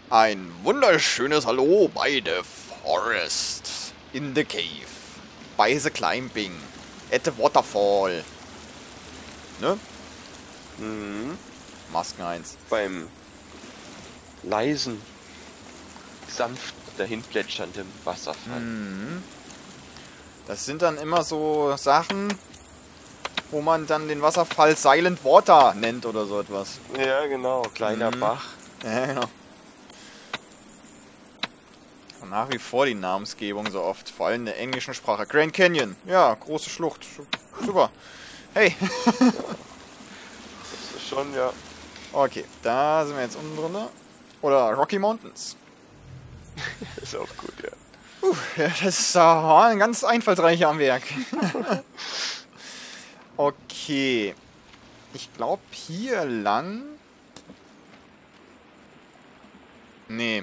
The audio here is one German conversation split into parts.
Ein wunderschönes Hallo bei The Forest. In the Cave. By the Climbing. At the Waterfall. Ne? Mhm. Masken 1. Beim leisen, sanft dahinplätschernden Wasserfall. Mhm. Das sind dann immer so Sachen, wo man dann den Wasserfall Silent Water nennt oder so etwas. Ja, genau. Kleiner Bach. Ja, genau. Und nach wie vor die Namensgebung so oft, vor allem in der englischen Sprache. Grand Canyon, ja, große Schlucht. Super. Hey. Das ist schon, ja. Okay, da sind wir jetzt unten drin. Oder Rocky Mountains. Ist auch gut, ja. Ja, das ist ein ganz einfallsreicher am Werk. Okay. Ich glaube hier lang. Nee.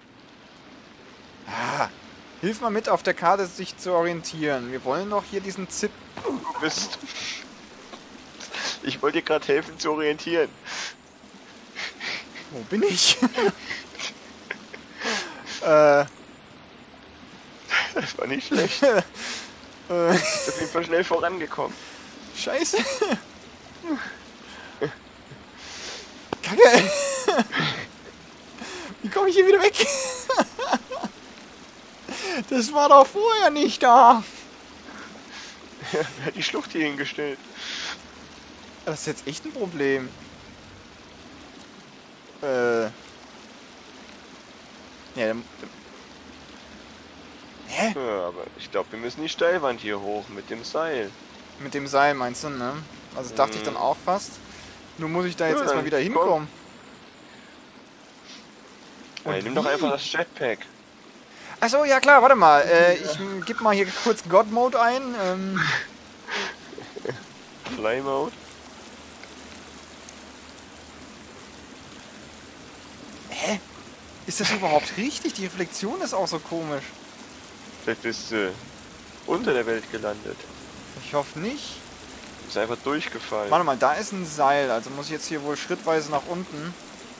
Ah, hilf mal mit auf der Karte, sich zu orientieren. Wir wollen doch hier diesen Zip. Mist. Ich wollte dir gerade helfen zu orientieren. Wo bin ich? Das war nicht schlecht. Ist auf jeden Fall schnell vorangekommen. Scheiße. Kacke. Wie komme ich hier wieder weg? Das war doch vorher nicht da. Wer hat die Schlucht hier hingestellt? Das ist jetzt echt ein Problem. Ja, hä? Ja, aber ich glaube, wir müssen die Steilwand hier hoch mit dem Seil. Mit dem Seil meinst du, ne? Also das dachte ich dann auch fast. Nur muss ich da jetzt Ja, erstmal dann wieder komm. hinkommen. Hey, nimm doch einfach das Jetpack. Achso, ja klar, warte mal. Ich gebe mal hier kurz God Mode ein. Fly Mode. Hä? Ist das überhaupt richtig? Die Reflexion ist auch so komisch. Vielleicht bist du unter der Welt gelandet. Ich hoffe nicht. Du bist einfach durchgefallen. Warte mal, da ist ein Seil. Also muss ich jetzt hier wohl schrittweise nach unten.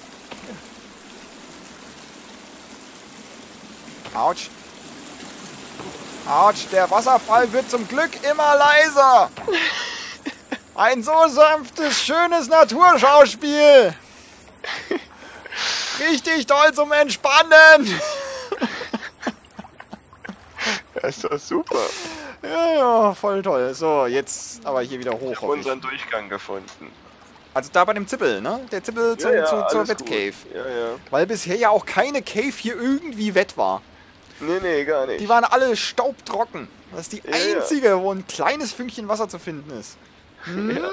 Autsch. Autsch, der Wasserfall wird zum Glück immer leiser. Ein so sanftes, schönes Naturschauspiel. Richtig toll zum Entspannen. Das ist doch super. Ja, voll toll. So, jetzt aber hier wieder hoch. Ich habe unseren Durchgang gefunden. Also da bei dem Zippel, ne? Der Zippel zur alles Wettcave. gut. Ja, ja. Weil bisher ja auch keine Cave hier irgendwie wett war. Nee, gar nicht. Die waren alle staubtrocken. Das ist die Ja, einzige, wo ein kleines Fünkchen Wasser zu finden ist. Hm? Ja.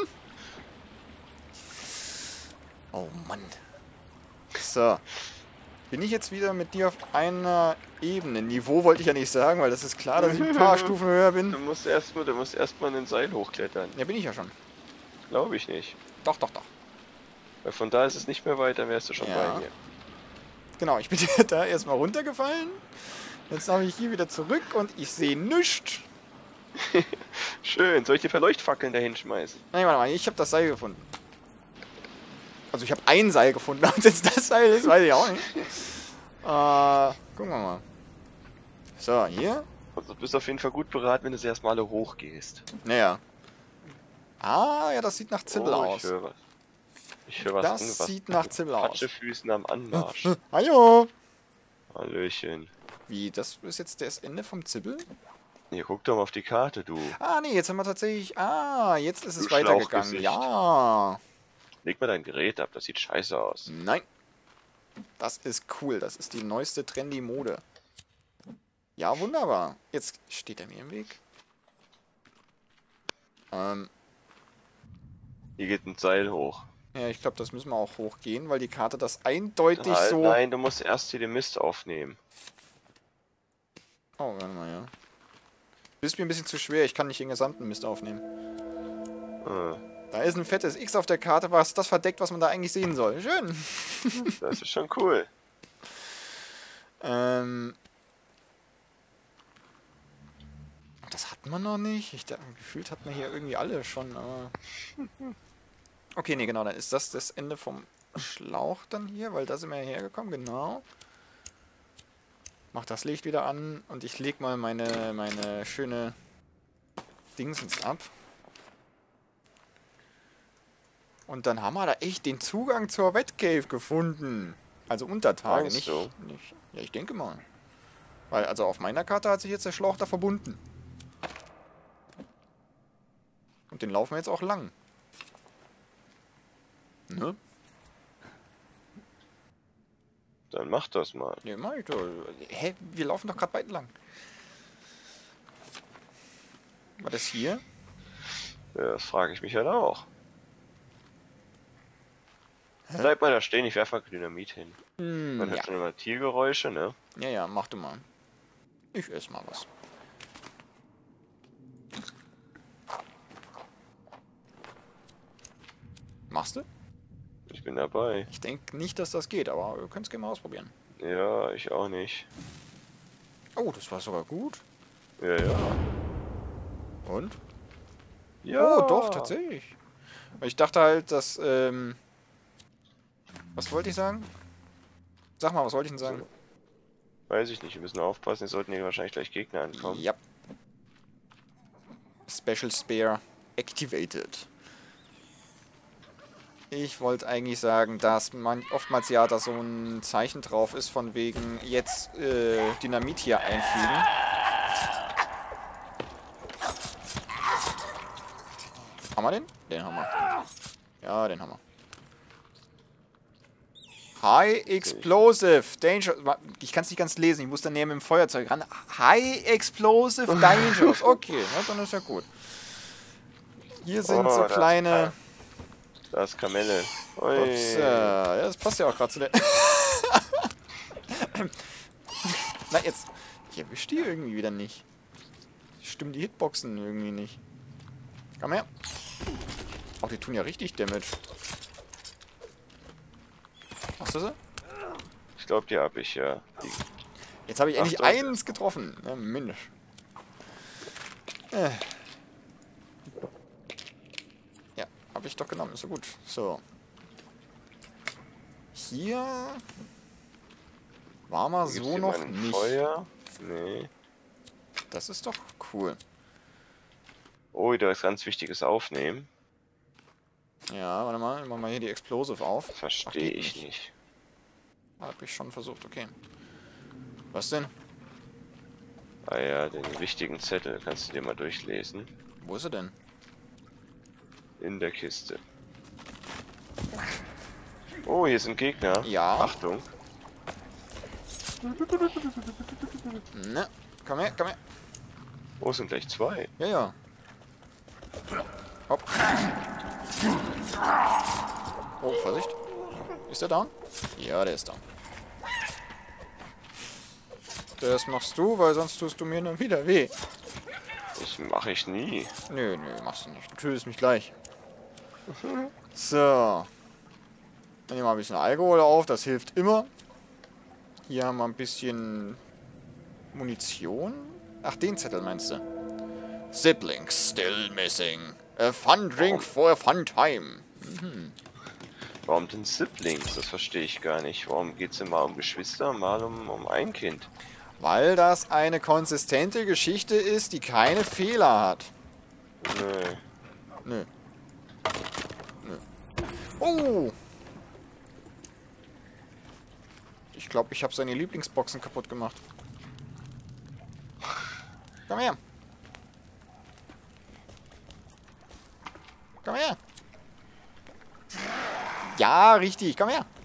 Oh Mann. So. Bin ich jetzt wieder mit dir auf einer Ebene? Niveau wollte ich ja nicht sagen, weil das ist klar, dass ich ein paar Stufen höher bin. Du musst erstmal in den Seil hochklettern. Ja, bin ich ja schon. Glaube ich nicht. Doch. Weil von da ist es nicht mehr weit, dann wärst du schon Ja. bei mir. Genau, ich bin da erstmal runtergefallen. Jetzt habe ich hier wieder zurück und ich sehe nichts. Schön. Soll ich die Verleuchtfackeln dahin schmeißen? Nein, warte mal, ich habe das Seil gefunden. Also ich habe ein Seil gefunden, ob es jetzt das Seil ist, weiß ich auch nicht. Gucken wir mal. So, hier. Also du bist auf jeden Fall gut beraten, wenn du erstmal alle hochgehst. Naja. Ah, ja, das sieht nach Zibbel Oh, aus. ich höre was. Ich höre was. Das Irgendwas sieht nach Zibbel aus. Patschefüßen am Anmarsch. Hallo. Hallöchen. Wie, das ist jetzt das Ende vom Zibbel? Hier, guck doch mal auf die Karte, du. Ah, nee, jetzt haben wir tatsächlich... Ah, jetzt ist es Du weitergegangen. Schlauchgesicht. Ja. Leg mal dein Gerät ab, das sieht scheiße aus. Nein. Das ist cool. Das ist die neueste trendy Mode. Ja, wunderbar. Jetzt steht er mir im Weg. Hier geht ein Seil hoch. Ja, ich glaube, das müssen wir auch hochgehen, weil die Karte das eindeutig so... Nein, du musst erst hier den Mist aufnehmen. Oh, warte mal, ja. Das ist mir ein bisschen zu schwer. Ich kann nicht den gesamten Mist aufnehmen. Da ist ein fettes X auf der Karte, was das verdeckt, was man da eigentlich sehen soll. Schön. Das ist schon cool. Das hat man noch nicht. Gefühlt hat man hier irgendwie alle schon, aber... Okay, nee, genau, dann ist das das Ende vom Schlauch dann hier, weil da sind wir hergekommen, genau. Mach das Licht wieder an und ich leg mal meine schöne Dingsens ab. Und dann haben wir da echt den Zugang zur Wetcave gefunden. Also unter Tage, Meinst du? nicht. Ja, ich denke mal. Weil, also auf meiner Karte hat sich jetzt der Schlauch da verbunden. Und den laufen wir jetzt auch lang. Ne? Dann mach das mal. Ne, mach ich doch. Hä? Wir laufen doch gerade beide lang. War das hier? Ja, das frage ich mich halt auch. Bleib mal da stehen, ich werfe mal Dynamit hin. Man hört Ja. schon immer Tiergeräusche, ne? Ja, ja, mach du mal. Ich esse mal was. Machst du? Ich bin dabei. Ich denke nicht, dass das geht, aber wir können es gerne mal ausprobieren. Ja, ich auch nicht. Oh, das war sogar gut. Ja, ja. Und? Ja! Oh, doch, tatsächlich. Ich dachte halt, dass, was wollte ich sagen? Sag mal, was wollte ich denn sagen? Weiß ich nicht, wir müssen aufpassen, es sollten hier wahrscheinlich gleich Gegner ankommen. Ja. Special Spare activated. Ich wollte eigentlich sagen, dass man oftmals ja da so ein Zeichen drauf ist, von wegen jetzt Dynamit hier einfügen. Haben wir den? Den haben wir. Ja, den haben wir. High Explosive Dangerous. Ich kann es nicht ganz lesen, ich muss dann näher mit dem Feuerzeug ran. High Explosive Dangerous. Okay, na, dann ist ja gut. Hier sind so kleine... Da ist Kamelle. Ups, ja, das passt ja auch gerade zu der... Na jetzt. Ich erwische die irgendwie wieder nicht. Stimmen die Hitboxen irgendwie nicht. Komm her. Auch die tun ja richtig Damage. Hast du sie? Ich glaube, die habe ich, ja. Jetzt habe ich endlich Achtung. eins getroffen. Ja, Mensch. Ja, habe ich doch genommen. Ist so gut. So. Hier war mal Gibt's so hier noch mal ein nicht. Feuer? Nee. Das ist doch cool. Oh, da ist ganz wichtiges Aufnehmen. Ja, warte mal. Machen wir hier die Explosive auf. Verstehe ich nicht. Hab ich schon versucht, okay. Was denn? Ah ja, den wichtigen Zettel kannst du dir mal durchlesen. Wo ist er denn? In der Kiste. Oh, hier sind Gegner. Ja. Achtung. Ne, komm her, komm her. Oh, es sind gleich zwei. Ja, ja. Hopp. Oh, Vorsicht. Ist der down? Ja, der ist down. Das machst du, weil sonst tust du mir dann wieder weh. Das mache ich nie. Nö, nö, machst du nicht. Du tötest mich gleich. So. Dann nehmen wir mal ein bisschen Alkohol auf, das hilft immer. Hier haben wir ein bisschen Munition. Ach, den Zettel meinst du? Siblings still missing. A fun drink for a fun time. Warum denn Siblings? Das verstehe ich gar nicht. Warum geht es denn mal um Geschwister, mal um ein Kind? Weil das eine konsistente Geschichte ist, die keine Fehler hat. Nö. Nö. Nö. Oh! Ich glaube, ich habe seine Lieblingsboxen kaputt gemacht. Komm her. Komm her. Ja, richtig. Komm her.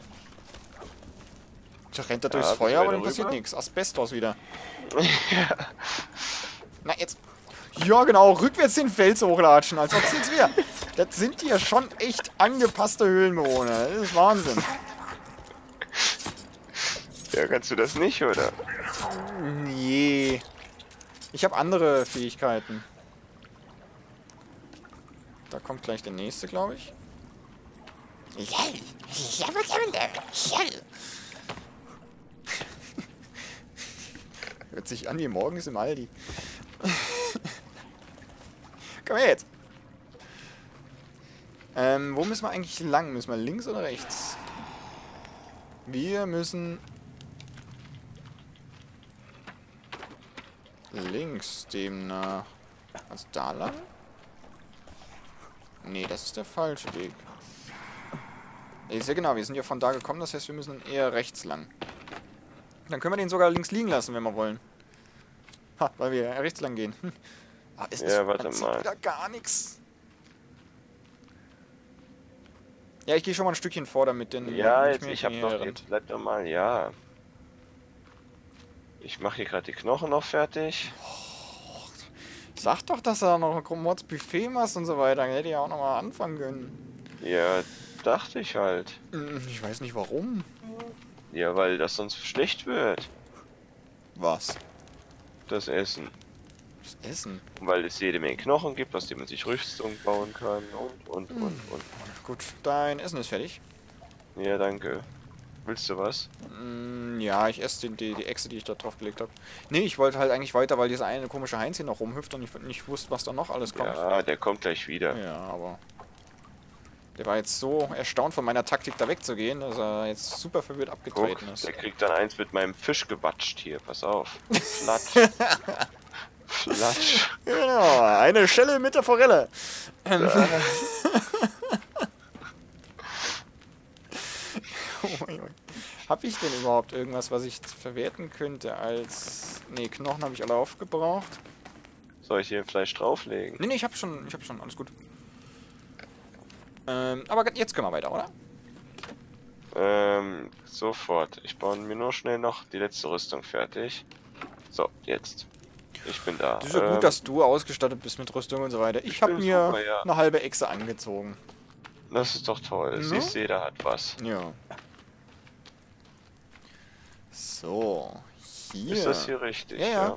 Da rennt er durchs Ja, Feuer, aber dann rüber. passiert nichts. Asbestos wieder. Na, jetzt. Ja, genau. Rückwärts den Fels hochlatschen, als ob es nichts wäre. Das sind ja schon echt angepasste Höhlenbewohner. Das ist Wahnsinn. Ja, kannst du das nicht, oder? Nee. Ich habe andere Fähigkeiten. Da kommt gleich der nächste, glaube ich. Hört sich an wie morgens im Aldi. Komm her jetzt. Wo müssen wir eigentlich lang? Müssen wir links oder rechts? Wir müssen links demnach. Also da lang? Nee, das ist der falsche Weg. Nee, sehr genau, wir sind ja von da gekommen, das heißt, wir müssen dann eher rechts lang. Dann können wir den sogar links liegen lassen, wenn wir wollen. Ha, weil wir rechts lang gehen. Ah, es ist warte mal. wieder gar nichts. Ja, ich gehe schon mal ein Stückchen vor, damit den... Ja, nicht jetzt, mehr ich hab hinterher doch, rennt. jetzt bleib doch mal, ja. Ich mache hier gerade die Knochen noch fertig. Sag doch, dass du da noch ein Mordsbuffet machst und so weiter. Dann hätte ich ja auch noch mal anfangen können. Ja, dachte ich halt. Ich weiß nicht warum. Ja, weil das sonst schlecht wird, Was? das Essen. Das Essen? Und weil es jede Menge Knochen gibt, aus denen man sich Rüstung bauen kann und. Gut, dein Essen ist fertig. Ja, danke. Willst du was? Ja, ich esse die Echse, die ich da drauf gelegt habe. Nee, ich wollte halt eigentlich weiter, weil dieser eine komische Heinz hier noch rumhüpft und ich nicht wusste, was da noch alles kommt. Ja, der kommt gleich wieder. Ja, aber... Der war jetzt so erstaunt von meiner Taktik da wegzugehen, dass er jetzt super verwirrt abgetreten Guck, ist. der kriegt dann eins mit meinem Fisch gewatscht hier, pass auf. Flatsch. Flatsch. Genau, eine Schelle mit der Forelle. Hab ich denn überhaupt irgendwas, was ich verwerten könnte als... Nee, Knochen habe ich alle aufgebraucht. Soll ich hier Fleisch drauflegen? Nee, ich hab schon, alles gut. Aber jetzt können wir weiter, oder? Sofort. Ich baue mir nur schnell noch die letzte Rüstung fertig. So, jetzt. Ich bin da. Das ist ja gut, dass du ausgestattet bist mit Rüstung und so weiter. Ich habe mir super, ja. eine halbe Echse angezogen. Das ist doch toll. No? Siehst du, jeder hat was. Ja. So, hier. Ist das hier richtig? Ja.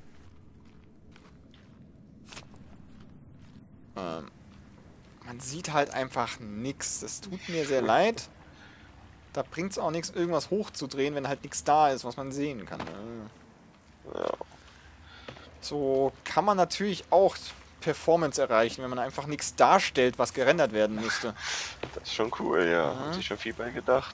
Man sieht halt einfach nichts. Das tut mir sehr leid. Da bringt es auch nichts, irgendwas hochzudrehen, wenn halt nichts da ist, was man sehen kann. Ja. So kann man natürlich auch Performance erreichen, wenn man einfach nichts darstellt, was gerendert werden müsste. Das ist schon cool, ja. Hat sich schon viel bei gedacht.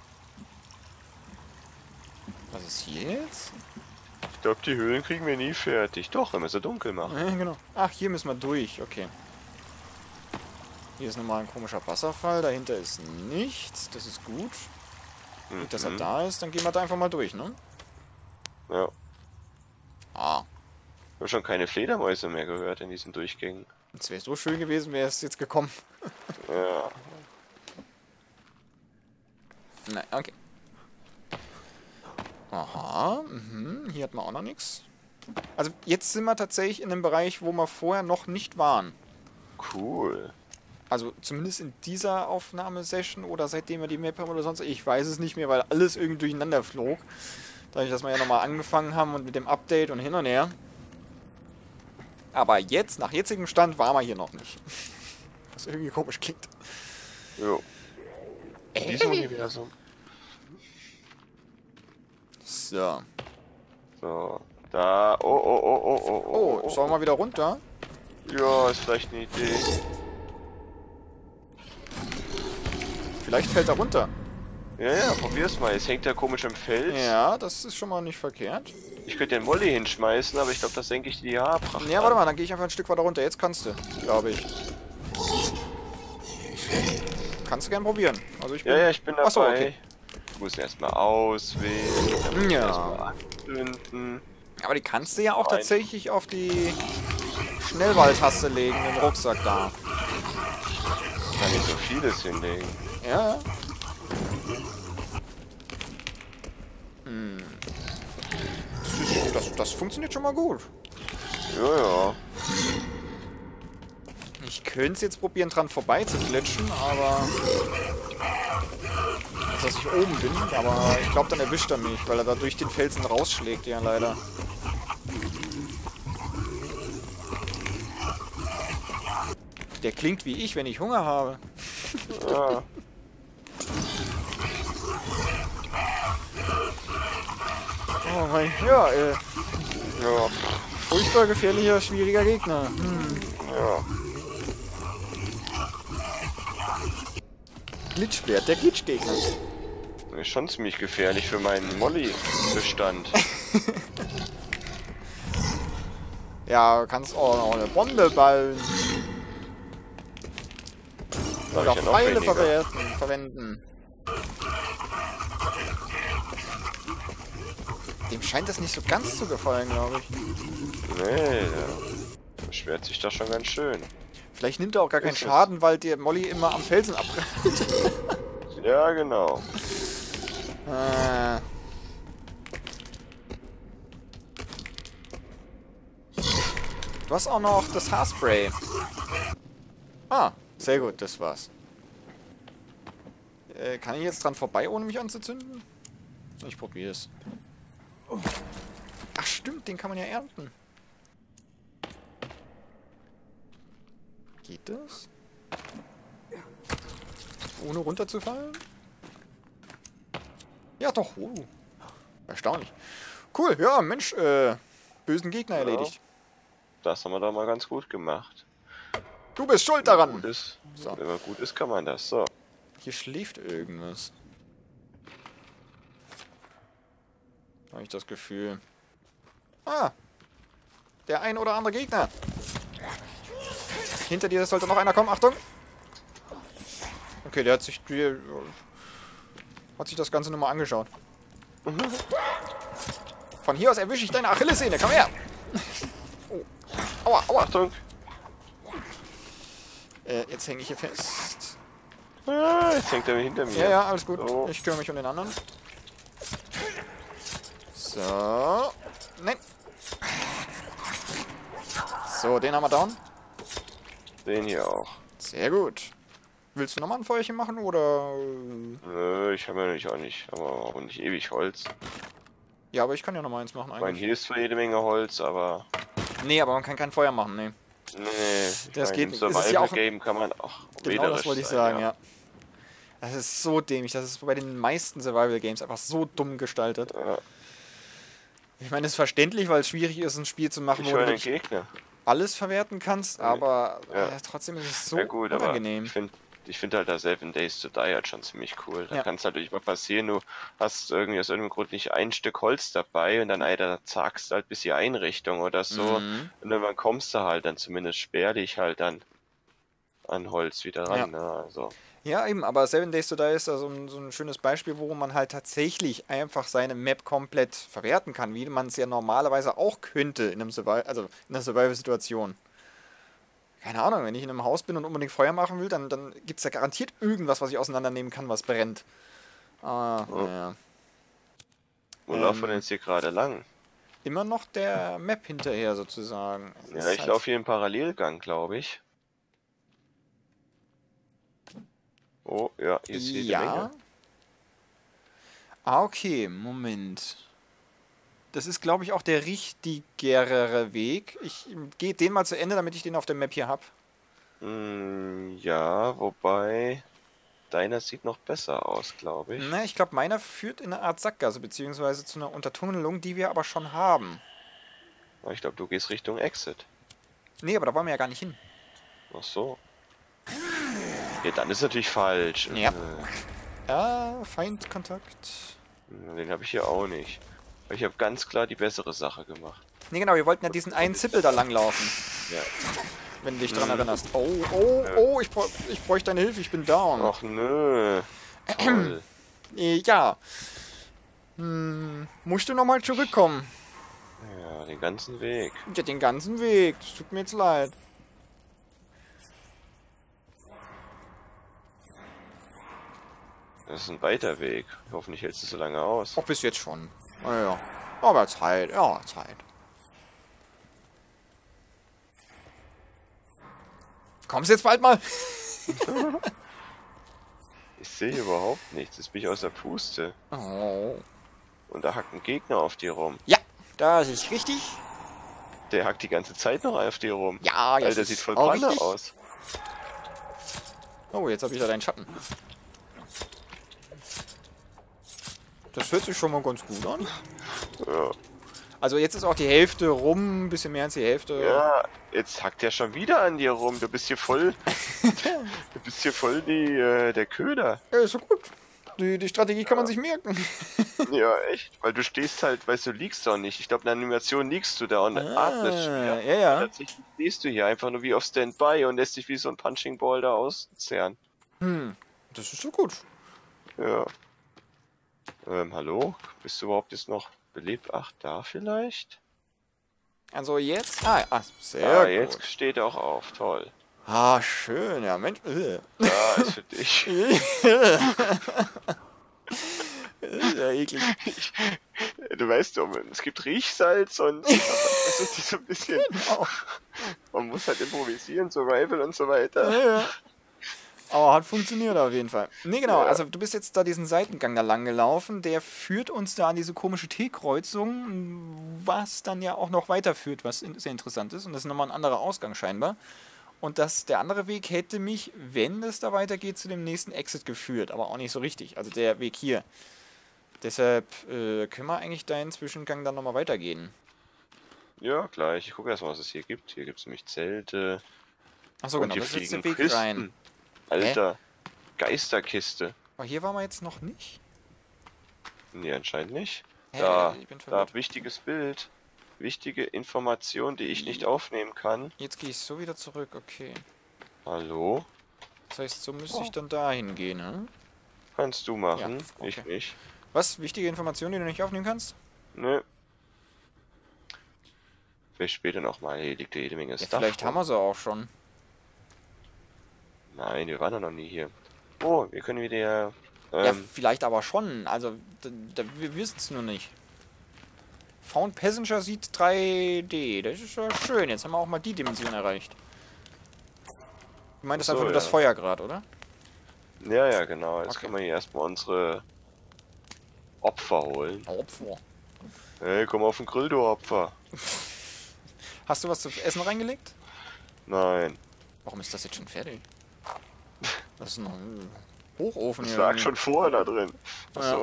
Was ist hier jetzt? Ich glaube, die Höhlen kriegen wir nie fertig. Doch, wenn wir sie dunkel machen. Ja, genau. Ach, hier müssen wir durch. Okay. Hier ist nochmal ein komischer Wasserfall. Dahinter ist nichts. Das ist gut. Gut, dass er da ist. Dann gehen wir da einfach mal durch, ne? Ja. Ah. Ich habe schon keine Fledermäuse mehr gehört in diesen Durchgängen. Es wäre so schön gewesen, wäre es jetzt gekommen. Ja. Nein, okay. Aha, hier hat man auch noch nichts. Also jetzt sind wir tatsächlich in einem Bereich, wo wir vorher noch nicht waren. Cool. Also zumindest in dieser Aufnahmesession oder seitdem wir die Map haben oder sonst. Ich weiß es nicht mehr, weil alles irgendwie durcheinander flog. Dadurch, dass wir ja nochmal angefangen haben und mit dem Update und hin und her. Aber jetzt, nach jetzigem Stand, waren wir hier noch nicht. Was irgendwie komisch klingt. Jo. In diesem Universum. So. So. Da. Oh. Sollen wir mal wieder runter? Ja, ist vielleicht eine Idee. Vielleicht fällt er runter. Ja, probier's mal. Es hängt ja komisch im Fels. Ja, das ist schon mal nicht verkehrt. Ich könnte den Volley hinschmeißen, aber ich glaube, das senke ich die Haarpracht. Ja, warte mal, dann gehe ich einfach ein Stück weiter runter. Jetzt kannst du, glaube ich. Kannst du gern probieren. Also ich bin... Ja, ich bin dabei. Achso, okay. Ich muss erstmal auswählen. Dann muss ich Ja. erstmal anzünden. Aber die kannst du ja auch tatsächlich auf die Schnellwahltaste legen, den Rucksack da. Ich kann nicht so vieles hinlegen. Ja. Das funktioniert schon mal gut. Ja. Ich könnte es jetzt probieren, dran vorbei zu glitschen, aber... dass ich oben bin, aber ich glaube, dann erwischt er mich, weil er da durch den Felsen rausschlägt, ja leider. Der klingt wie ich, wenn ich Hunger habe. Ja. Oh mein, ja, Ja. furchtbar gefährlicher, schwieriger Gegner. Ja. Glitchbär, der Glitchgegner. Ist schon ziemlich gefährlich für meinen Molly-Bestand. Ja, kannst auch noch eine Bombe ballen. Da Oder ich ja noch Pfeile weniger. verwenden. Dem scheint das nicht so ganz zu gefallen, glaube ich. Nee, der beschwert sich da schon ganz schön. Vielleicht nimmt er auch gar keinen Ist es. Schaden, weil der Molly immer am Felsen abbrennt. Ja, genau. Du hast auch noch das Haarspray. Ah, sehr gut, das war's. Kann ich jetzt dran vorbei, ohne mich anzuzünden? Ich probiere es. Ach stimmt, den kann man ja ernten. Geht das? Ohne runterzufallen? Ja doch, erstaunlich. Cool, ja, Mensch, bösen Gegner erledigt. Das haben wir da mal ganz gut gemacht. Du bist schuld daran! Gut ist, So. wenn man gut ist, kann man das. So. Hier schläft irgendwas. Habe ich das Gefühl. Ah! Der ein oder andere Gegner. Hinter dir sollte noch einer kommen. Achtung! Okay, der hat sich das Ganze nochmal angeschaut. Von hier aus erwische ich deine Achillessehne. Komm her! Oh. Aua, aua! Achtung! Jetzt hänge ich hier fest. Ah, jetzt hängt er hinter mir. Ja, ja, alles gut. So. Ich kümmere mich um den anderen. So. Nein. So, den haben wir down. Den hier auch. Sehr gut. Willst du nochmal ein Feuerchen machen, oder? Nö, ich habe ja nicht auch nicht, aber auch nicht ewig Holz. Ja, aber ich kann ja nochmal eins machen Ich meine, eigentlich. hier ist zwar jede Menge Holz, aber... Nee, aber man kann kein Feuer machen, nee. Nee, Das geht nicht. Im Es ist ja auch- Survival-Game kann man auch Genau das wählerisch wollte ich sein, sagen, ja. Das ist so dämlich. Das ist bei den meisten Survival-Games einfach so dumm gestaltet. Ja. Ich meine, es ist verständlich, weil es schwierig ist, ein Spiel zu machen, Ich wo du höre den wirklich Gegner. alles verwerten kannst, aber Ja. trotzdem ist es so Ja gut, unangenehm. aber ich finde halt das 7 Days to Die halt schon ziemlich cool. Da Ja. kann es natürlich mal passieren, du hast irgendwie aus irgendeinem Grund nicht ein Stück Holz dabei und dann, Alter, zagst halt bis die Einrichtung oder so. Mhm. Und irgendwann kommst du halt dann zumindest spärlich halt dann an Holz wieder ran. Ja. Ne? Also, Ja, eben, aber 7 Days to Die ist da so ein schönes Beispiel, wo man halt tatsächlich einfach seine Map komplett verwerten kann, wie man es ja normalerweise auch könnte in einem in einer Survival-Situation. Keine Ahnung, wenn ich in einem Haus bin und unbedingt Feuer machen will, dann gibt es ja garantiert irgendwas, was ich auseinandernehmen kann, was brennt. Naja. wo laufen wir denn jetzt hier gerade lang? Immer noch der Map hinterher sozusagen. Es Ja, ist ich halt- laufe hier im Parallelgang, glaube ich. Oh, ja, hier ist jede Menge. Ah, okay, Moment. Das ist, glaube ich, auch der richtigere Weg. Ich gehe den mal zu Ende, damit ich den auf der Map hier habe. Ja, wobei deiner sieht noch besser aus, glaube ich. Ne, ich glaube, meiner führt in eine Art Sackgasse, beziehungsweise zu einer Untertunnelung, die wir aber schon haben. Aber ich glaube, du gehst Richtung Exit. Nee, aber da wollen wir ja gar nicht hin. Ach so. Ja, dann ist natürlich falsch. Ja. Ja, Feindkontakt. Den habe ich hier auch nicht. Aber ich habe ganz klar die bessere Sache gemacht. Ne, genau, wir wollten ja diesen einen Zippel da langlaufen, Ja. wenn du dich dran erinnerst. Oh, ich bräuchte deine Hilfe, ich bin down. Ach nö. Toll. Ja. Musst du nochmal zurückkommen? Ja, den ganzen Weg. Ja, den ganzen Weg. Das tut mir jetzt leid. Das ist ein weiter Weg. Hoffentlich hältst du so lange aus. Auch bis jetzt schon. Naja. Aber Zeit, ja, Zeit. Kommst jetzt bald mal? Ich sehe überhaupt nichts. Jetzt bin ich aus der Puste. Oh. Und da hackt ein Gegner auf dir rum. Ja, das ist richtig. Der hackt die ganze Zeit noch auf dir rum. Ja, jetzt Alter, ist sieht voll auch Panne richtig. aus. Oh, jetzt habe ich da deinen Schatten. Das hört sich schon mal ganz gut an. Ja. Also jetzt ist auch die Hälfte rum, ein bisschen mehr als die Hälfte. Ja, jetzt hackt der schon wieder an dir rum. Du bist hier voll. Du bist hier voll der Köder. Ja, ist so gut. die Strategie kann man sich merken. Ja, echt. Weil du stehst halt, weißt du, liegst doch nicht. Ich glaube, in der Animation liegst du da und atmest schwer. Ja, ja. Und tatsächlich stehst du hier einfach nur wie auf Standby und lässt dich wie so ein Punching Ball da auszehren. Das ist so gut. Ja. Hallo? Bist du überhaupt jetzt noch belebt? Ach, da vielleicht? Also jetzt... sehr Ja, gut. jetzt steht er auch auf. Toll. Ah, schön, ja, Mensch. Da ist für dich. Ja, eklig. Du weißt doch, es gibt Riechsalz und das ist so ein bisschen. Genau. Man muss halt improvisieren, Survival und so weiter. Ja. Aber hat funktioniert auf jeden Fall. Nee, genau, Ja. also du bist jetzt da diesen Seitengang da lang gelaufen, der führt uns da an diese komische T-Kreuzung, was dann ja auch noch weiterführt, was sehr interessant ist. Und das ist nochmal ein anderer Ausgang scheinbar. Und der andere Weg hätte mich, wenn es da weitergeht, zu dem nächsten Exit geführt, aber auch nicht so richtig. Also der Weg hier. Deshalb können wir eigentlich deinen Zwischengang dann nochmal weitergehen. Ja, gleich. Ich gucke erstmal, was es hier gibt. Hier gibt es nämlich Zelte. Achso, Und genau, hier das ist jetzt der fliegen Weg Kisten. rein. Alter, Geisterkiste. Aber hier waren wir jetzt noch nicht. Nee, anscheinend nicht. Hä? Da, Ich bin da, verwirrt. wichtiges Bild. Wichtige Information, die ich nicht aufnehmen kann. Jetzt gehe ich so wieder zurück, okay. Hallo? Das heißt, so müsste ich dann dahin gehen, ne? Kannst du machen, Ja, okay. ich nicht. Was? Wichtige Informationen, die du nicht aufnehmen kannst? Nö. Vielleicht später nochmal. Hier liegt ja jede Menge Ja, Stuff. vielleicht haben wir sie auch schon. Nein, wir waren ja noch nie hier. Oh, wir können wieder. Ja, vielleicht aber schon. Also, wir wissen es nur nicht. Found Passenger sieht 3D. Das ist ja schön. Jetzt haben wir auch mal die Dimension erreicht. Du meintest Ach so, einfach nur das ja. Feuer gerade, oder? Ja, genau. Jetzt Okay. können wir hier erstmal unsere Opfer holen. Opfer. Hey, komm auf den Grill, du Opfer. Hast du was zu essen reingelegt? Nein. Warum ist das jetzt schon fertig? Das ist noch ein Hochofen Das hier. lag schon vorher da drin. Achso. Ja.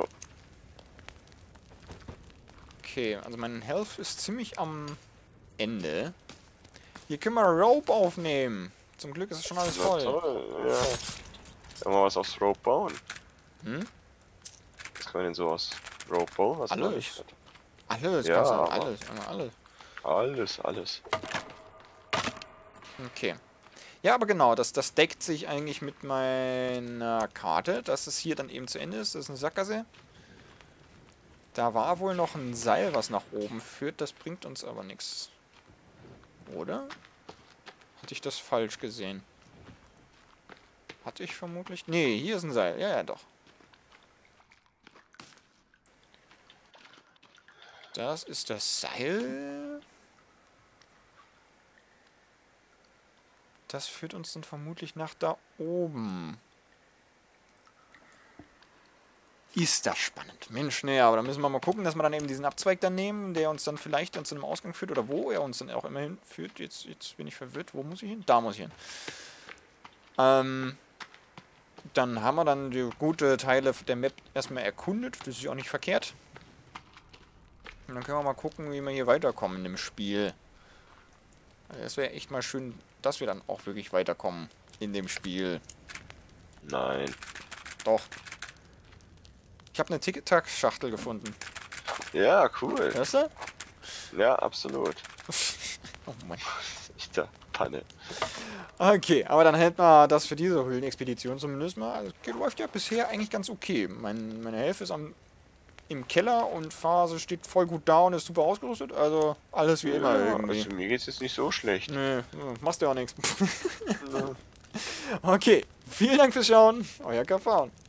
Okay, also mein Health ist ziemlich am Ende. Hier können wir Rope aufnehmen. Zum Glück ist es schon alles Na voll. toll, ja. Sollen wir was aus Rope bauen? Hm? Was können wir denn so aus Rope bauen? Was Alles. mache ich? Alles, Ja, kannst du aber- alles. Alles. Okay. Ja, aber genau, das deckt sich eigentlich mit meiner Karte, dass es hier dann eben zu Ende ist. Das ist eine Sackgasse. Da war wohl noch ein Seil, was nach oben führt. Das bringt uns aber nichts. Oder? Hatte ich das falsch gesehen? Hatte ich vermutlich... Nee, hier ist ein Seil. Ja, doch. Das ist das Seil. Das führt uns dann vermutlich nach da oben. Ist das spannend. Mensch, nee, aber da müssen wir mal gucken, dass wir dann eben diesen Abzweig dann nehmen, der uns dann vielleicht dann zu einem Ausgang führt oder wo er uns dann auch immer hinführt. Jetzt bin ich verwirrt. Wo muss ich hin? Da muss ich hin. Dann haben wir dann die gute Teile der Map erstmal erkundet. Das ist ja auch nicht verkehrt. Und dann können wir mal gucken, wie wir hier weiterkommen in dem Spiel. Es wäre echt mal schön, dass wir dann auch wirklich weiterkommen in dem Spiel. Nein. Doch. Ich habe eine Tic-Tac-Schachtel gefunden. Ja, cool. Hörst du? Ja, absolut. Oh Mann. Ich da Panne. Okay, aber dann hätten wir das für diese Höhlenexpedition zumindest mal. Also, läuft ja bisher eigentlich ganz okay. Meine Hälfte ist im Keller und Phase steht voll gut da und ist super ausgerüstet. Also alles wie immer irgendwie. Also mir geht's jetzt nicht so schlecht. Nee, machst du ja auch nichts. Okay, vielen Dank fürs Schauen. Euer Kafaun.